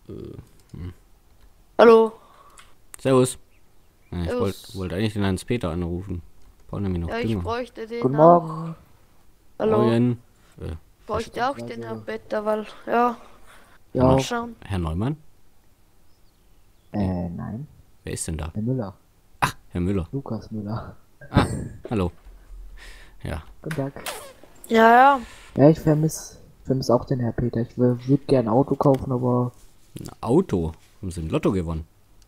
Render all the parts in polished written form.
Hallo. Servus. Ja, ich Servus. wollte eigentlich den Hans-Peter anrufen. Braucht nämlich noch Ja, ich Dünger. bräuchte den Guten auch. Morgen. Hallo. Moin. Bräuchte auch den beziehungsweise- Herrn Peter, weil, ja, Ja, mal schauen. Herr Neumann? nein. Wer ist denn da? Herr Müller. Herr Müller. Lukas Müller. Ah, hallo. Ja. Guten Tag. Ja, Ja, ich vermisse auch den Herr Peter. Ich würde gerne ein Auto kaufen, aber Ein Auto. Haben Sie im Lotto gewonnen?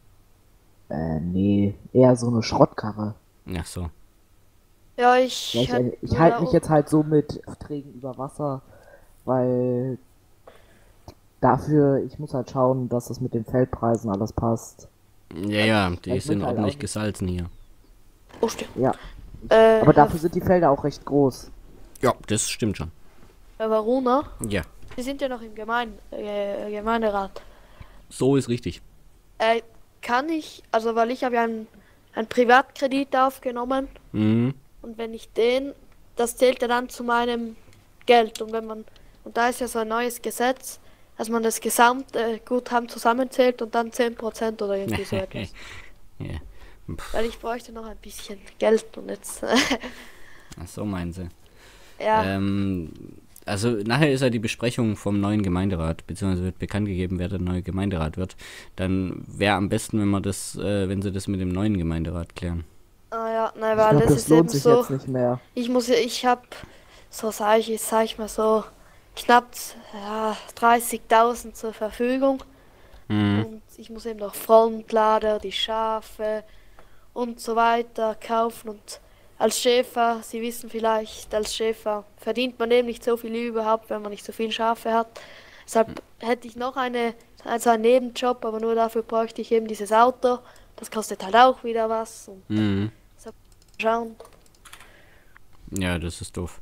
nee, eher so eine Schrottkarre. Ach so. ja, Ja, ich halte mich jetzt halt so mit Aufträgen über Wasser, weil dafür, ich muss halt schauen, dass das mit den Feldpreisen alles passt. Ja, die Ich sind will halt ordentlich auch- gesalzen hier. Oh, stimmt. Ja, Äh, aber dafür sind die Felder auch recht groß. Ja, das stimmt schon. Herr Varuna, Ja, Sie sind ja noch im Gemeinderat. so ist richtig. Kann ich, also weil ich habe ja einen Privatkredit aufgenommen Mhm. und wenn ich das zählt ja dann zu meinem Geld und und da ist ja so ein neues Gesetz, dass man das gesamte Guthaben zusammenzählt und dann 10% oder irgendwie so etwas. Ja. Weil ich bräuchte noch ein bisschen Geld und jetzt, Ach so meinen Sie. ja, Also nachher ist ja die Besprechung vom neuen Gemeinderat, beziehungsweise wird bekannt gegeben, wer der neue Gemeinderat wird. Dann wäre am besten, wenn Sie das mit dem neuen Gemeinderat klären. ja, nein, Ich weil glaube, das das ist eben lohnt sich so, jetzt nicht mehr. ich habe, so sag ich mal so, knapp 30.000 zur Verfügung und ich muss eben noch Frontlader, die Schafe und so weiter kaufen und als Schäfer, Sie wissen vielleicht, als Schäfer verdient man eben nicht so viel überhaupt, wenn man nicht so viele Schafe hat. Deshalb hätte ich noch einen Nebenjob, aber nur dafür bräuchte ich eben dieses Auto. Das kostet halt auch wieder was. Und Mhm. deshalb schauen. Ja, das ist doof.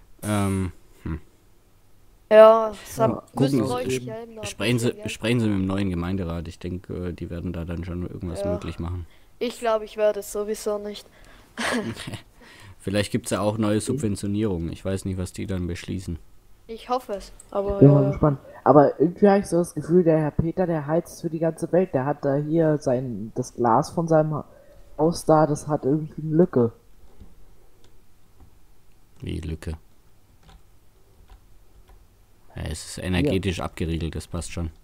Ja, deshalb Ja, müssen gucken bräuchte Sie- ich ja eben noch ein Sprechen bisschen Sie, Geld. sprechen Sie mit dem neuen Gemeinderat. Ich denke, die werden da dann schon irgendwas Ja. möglich machen. Ich glaube, ich werde es sowieso nicht. Vielleicht gibt es ja auch neue Subventionierungen. Ich weiß nicht, was die dann beschließen. Ich hoffe es, aber Bin mal ja. gespannt. Aber irgendwie habe ich so das Gefühl, der Herr Peter, der heizt für die ganze Welt. Der hat da hier das Glas von seinem Haus da, das hat irgendwie eine Lücke. Wie Lücke. Ja, es ist energetisch abgeriegelt, das passt schon.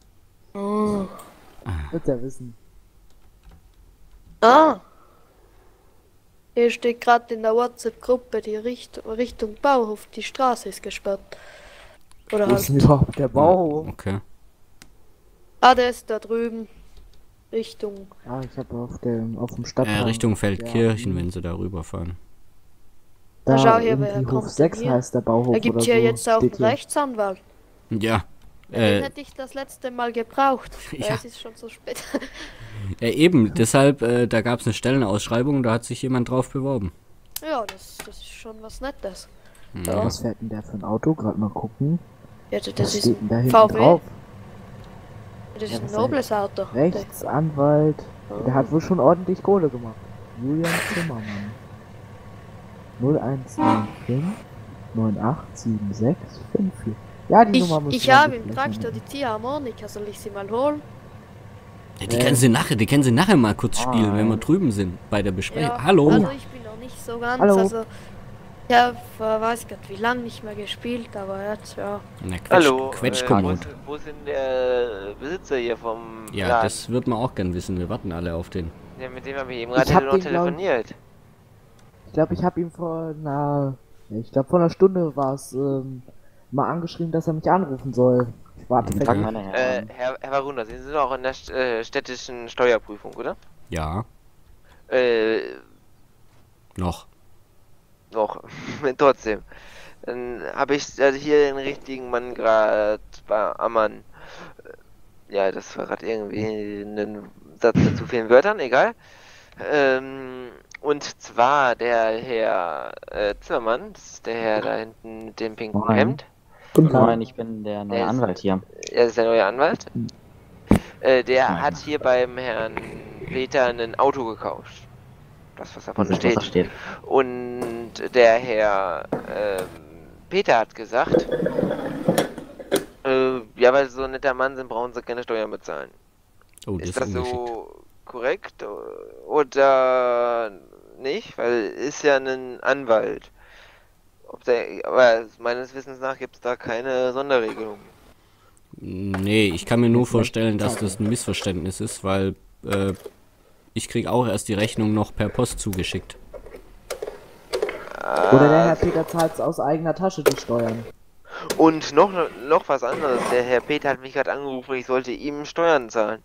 Wird er wissen. Ah! Hier steht gerade in der WhatsApp-Gruppe, die Richtung Bauhof, die Straße ist gesperrt. Oder Wo ist denn halt. überhaupt der Bauhof? Okay. Ah, der ist da drüben. Richtung. Ah, ich habe auf dem Stadtteil. Richtung Feldkirchen, wenn sie da rüberfahren. Da Na, schau hier, wer irgendwie kommt Hof denn 6 hier? heißt der Bauhof Er gibt oder hier so. jetzt auch einen steht hier. Rechtsanwalt. Ja. Den hätte ich das letzte Mal gebraucht. Ja. Es ist schon so spät. Eben, deshalb, da gab es eine Stellenausschreibung, da hat sich jemand drauf beworben. Ja, das ist schon was Nettes. Ja, Was fährt denn der für ein Auto? Gerade mal gucken. ja Was das ist steht denn da ein hinten VW. drauf? Das ist Ja, ein was nobles Auto. Rechtsanwalt. Der hat wohl schon ordentlich Kohle gemacht. Julian Zimmermann. 0195 987654. Ja, die Nummer muss Ich man habe sich im vielleicht Traktor noch die Ziehharmonika, soll ich sie mal holen? Ja, die können sie nachher mal kurz spielen, wenn wir drüben sind bei der Besprechung. Ja, Hallo. also ich bin noch nicht so ganz, Hallo. also ich habe, weiß Gott wie lange nicht mehr gespielt, aber jetzt, ja. Na, Quetsch, Hallo, Quetschkommod. wo ist denn der Besitzer hier vom Ja, Laden? das wird man auch gern wissen. Wir warten alle auf den. Ja, mit dem habe ich eben Ich gerade hab noch den, glaub- telefoniert. Ich glaube, ich habe ihm vor einer Stunde war es mal angeschrieben, dass er mich anrufen soll. Ich warte Okay. vergeblich. Meine Herren. Herr Varuna, Sie sind auch in der städtischen Steuerprüfung, oder? Ja, Äh, noch. noch. Trotzdem. Dann habe ich hier den richtigen Mann gerade am Mann. Ja, das war gerade irgendwie ein Satz mit zu vielen Wörtern, egal. Und zwar der Herr Zimmermann, das ist der Herr da hinten mit dem pinken Moin. Hemd. Guten Tag. Moin, ich bin der neue Der ist- Anwalt hier. Er ist der neue Anwalt. Der Nein. hat hier beim Herrn Peter ein Auto gekauft. Das, was davon Was da steht. steht. Und der Herr Peter hat gesagt, Ja, weil sie so ein netter Mann sind, brauchen sie keine Steuern bezahlen. Oh, das Ist ist das ungeschickt. so korrekt oder nicht? Weil ist ja ein Anwalt. Aber meines Wissens nach gibt es da keine Sonderregelung. Nee, ich kann mir nur Jetzt vielleicht vorstellen, dass Zeitung. das ein Missverständnis ist, weil ich krieg auch erst die Rechnung noch per Post zugeschickt. Oder der Herr Peter zahlt aus eigener Tasche die Steuern. Und noch was anderes. Der Herr Peter hat mich gerade angerufen, ich sollte ihm Steuern zahlen.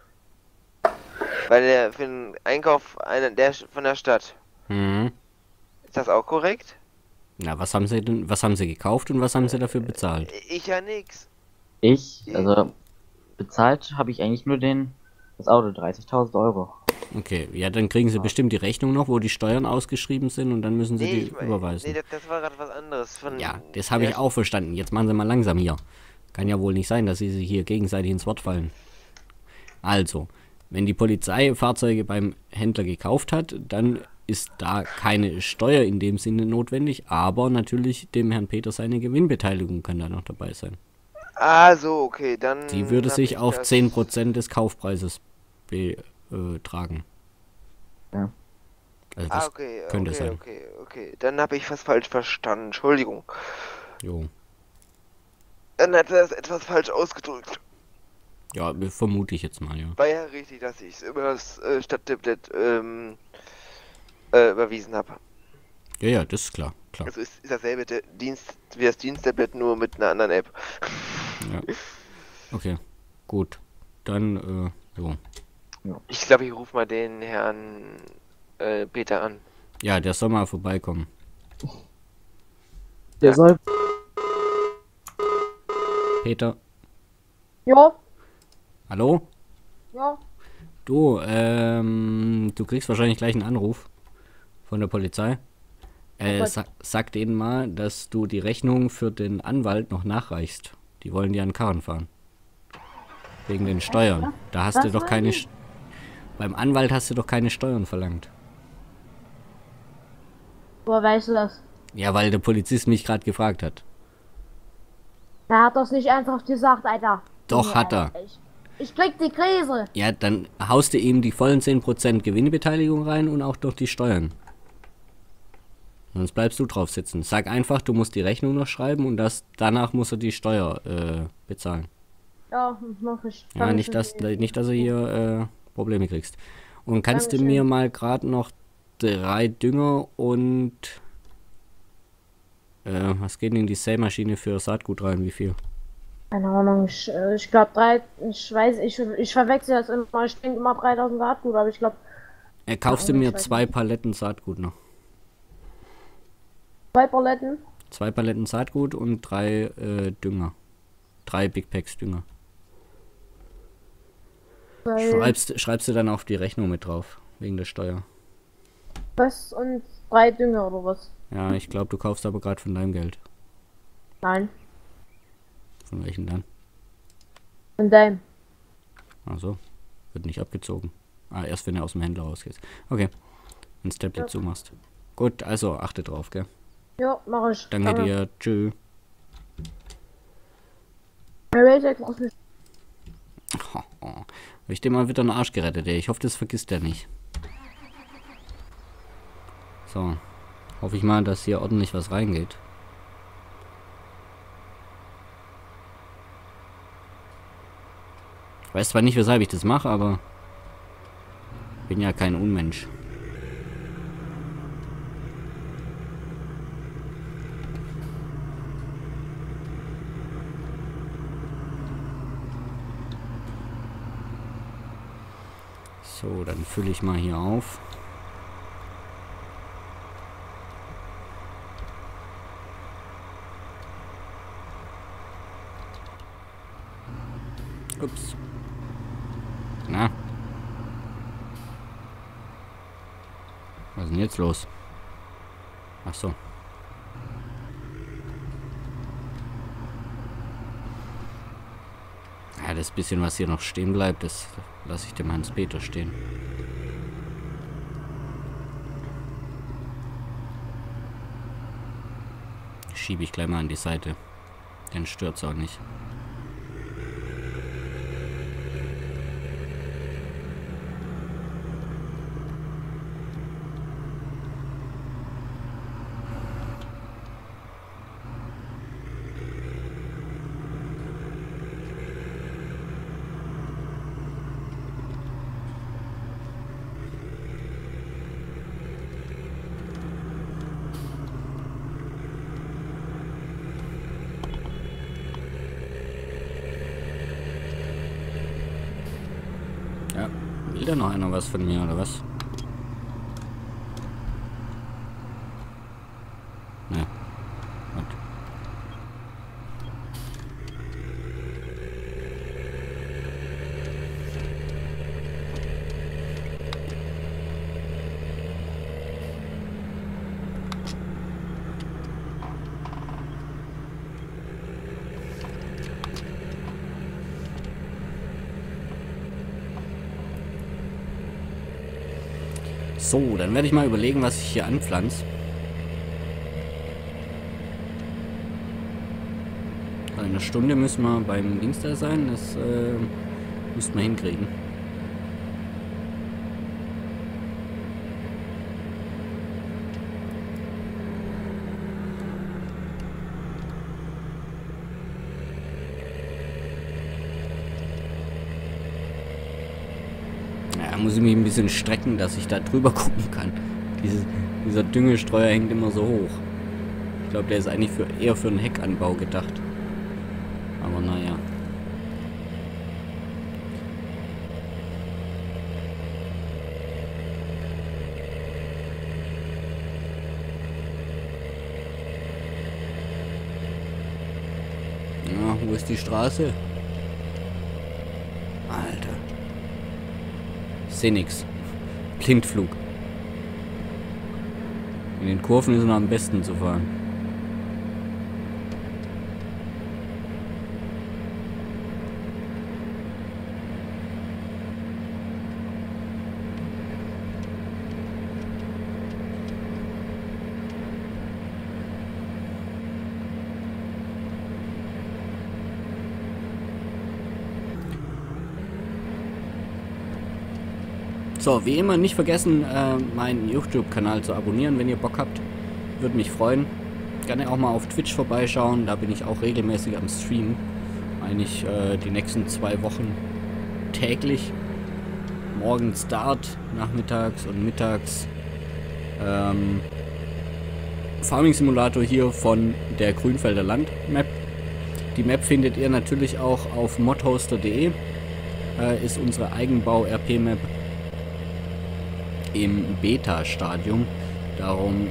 Weil er für den Einkauf von der Stadt. Mhm. Ist das auch korrekt? Na, was haben sie denn, was haben sie gekauft und was haben sie dafür bezahlt? Ich ja nix. Also bezahlt habe ich eigentlich nur das Auto, 30.000 Euro. Okay, ja, dann kriegen sie bestimmt die Rechnung noch, wo die Steuern ausgeschrieben sind und dann müssen sie die Nee, überweisen. das war gerade was anderes. Ja, das habe ich auch verstanden. Jetzt machen sie mal langsam hier. Kann ja wohl nicht sein, dass sie sich hier gegenseitig ins Wort fallen. Also, wenn die Polizei Fahrzeuge beim Händler gekauft hat, dann ist da keine Steuer in dem Sinne notwendig, aber natürlich dem Herrn Peter seine Gewinnbeteiligung kann da noch dabei sein. Ah, so, okay, dann. Die würde hab sich ich auf das- 10% des Kaufpreises betragen. Ja. Also Ah, das okay, könnte okay, sein. okay. Dann habe ich was falsch verstanden. Entschuldigung. Jo. Dann hat er das etwas falsch ausgedrückt. Ja, vermute ich jetzt mal, ja. War ja richtig, dass ich es über das Stadttablet überwiesen habe. Ja, ja, das ist klar, klar. Also ist dasselbe Dienst wie das Diensttablet, nur mit einer anderen App. Ja. Okay, gut. Dann, jo. Ich glaube, ich rufe mal den Herrn Peter an. Ja, der soll mal vorbeikommen. Der soll. Peter, Ja, hallo? ja. Du kriegst wahrscheinlich gleich einen Anruf von der Polizei. Sag denen mal, dass du die Rechnung für den Anwalt noch nachreichst. Die wollen dir an den Karren fahren. Wegen den Steuern. Da hast du doch keine... Beim Anwalt hast du doch keine Steuern verlangt. Woher weißt du das? Ja, weil der Polizist mich gerade gefragt hat. Er hat das nicht ernsthaft gesagt, Alter. Doch, Junge, hat er. Alter, Ich krieg die Krise. Ja, dann haust du ihm die vollen 10% Gewinnbeteiligung rein und auch durch die Steuern. Sonst bleibst du drauf sitzen. Sag einfach, du musst die Rechnung noch schreiben und danach muss er die Steuer bezahlen. Ja, mach ich. Ja, nicht, dass du hier Probleme kriegst. Und kannst du Dankeschön. mir mal gerade noch 3 Dünger und was geht denn in die Sämaschine für Saatgut rein? Wie viel? Keine Ahnung, ich glaube 3, ich verwechsel das immer, ich denke immer 3000 Saatgut, aber ich glaube Kaufst du mir ich weiß 2 Paletten Saatgut noch? 2 Paletten. 2 Paletten Saatgut und 3 Dünger. 3 Big Packs Dünger. Schreibst du dann auf die Rechnung mit drauf, wegen der Steuer. Was und 3 Dünger oder was? Ja, ich glaube, du kaufst aber gerade von deinem Geld. Nein. Von welchem dann? Und dein. Also, wird nicht abgezogen. Ah, erst wenn du aus dem Händler rausgehst. Okay, wenn das Tablet Ja. zumachst. Gut, also achte drauf, gell? Ja, mach ich. Danke dir, tschö. Hab ich dir mal wieder einen Arsch gerettet, ey. Ich hoffe, das vergisst er nicht. So. Hoffe ich mal, dass hier ordentlich was reingeht. Ich weiß zwar nicht, weshalb ich das mache, aber bin ja kein Unmensch. So, dann fülle ich mal hier auf. Ups. Na? Was ist denn jetzt los? Ach so. Ja, das bisschen, was hier noch stehen bleibt, das lasse ich dem Hans-Peter stehen. Schiebe ich gleich mal an die Seite. Dann stört's auch nicht. Ja. Will da noch einer was von mir, oder was? Ne. Gut. So, dann werde ich mal überlegen, was ich hier anpflanze. In einer Stunde müssen wir beim Dings da sein. Das müssen wir hinkriegen. Ja, muss ich mich ein bisschen strecken, dass ich da drüber gucken kann. Dieser Düngestreuer hängt immer so hoch. Ich glaube, der ist eigentlich eher für einen Heckanbau gedacht. Aber naja. Ja, wo ist die Straße? Alter. Ich seh nix. Blindflug. In den Kurven ist noch am besten zu fahren. So, wie immer nicht vergessen, meinen YouTube-Kanal zu abonnieren, wenn ihr Bock habt. Würde mich freuen. Gerne auch mal auf Twitch vorbeischauen, da bin ich auch regelmäßig am Stream. Eigentlich die nächsten 2 Wochen täglich. Morgens Start, nachmittags und mittags. Farming Simulator hier von der Grünfelder Land Map. Die Map findet ihr natürlich auch auf modhoster.de. Ist unsere Eigenbau-RP-Map im Beta-Stadium. Darum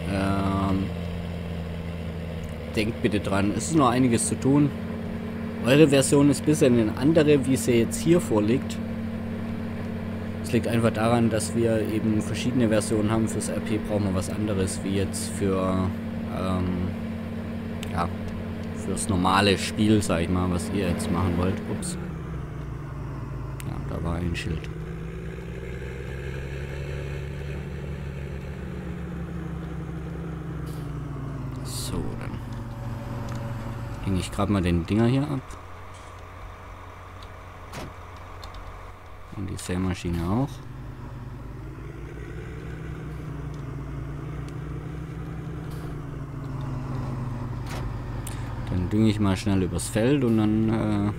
denkt bitte dran, es ist noch einiges zu tun. Eure Version ist ein bisschen eine andere, wie sie jetzt hier vorliegt. Es liegt einfach daran, dass wir eben verschiedene Versionen haben. Fürs RP brauchen wir was anderes, wie jetzt für ja, fürs normale Spiel, sag ich mal, was ihr jetzt machen wollt. Ups. Ja, da war ein Schild. So, dann hänge ich gerade mal den Dinger hier ab. Und die Sämaschine auch. Dann dünge ich mal schnell übers Feld und dann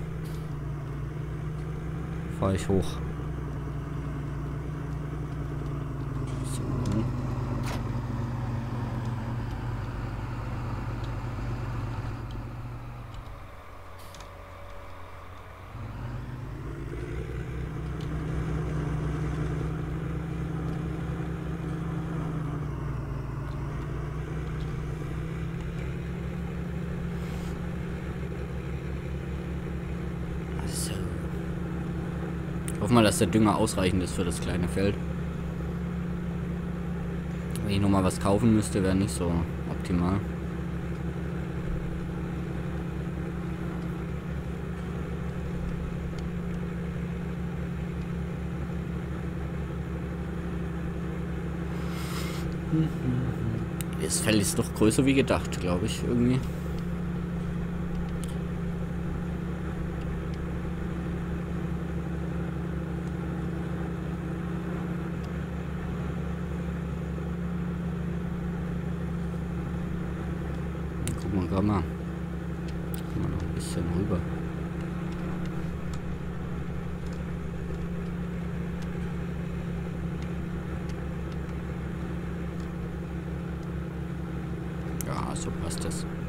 fahre ich hoch. So. Ich hoffe mal, dass der Dünger ausreichend ist für das kleine Feld. Wenn ich nochmal was kaufen müsste, wäre nicht so optimal. Das Feld ist doch größer wie gedacht, glaube ich, irgendwie. Gucken wir gerade mal. Gucken wir noch ein bisschen rüber. Ja, so passt das.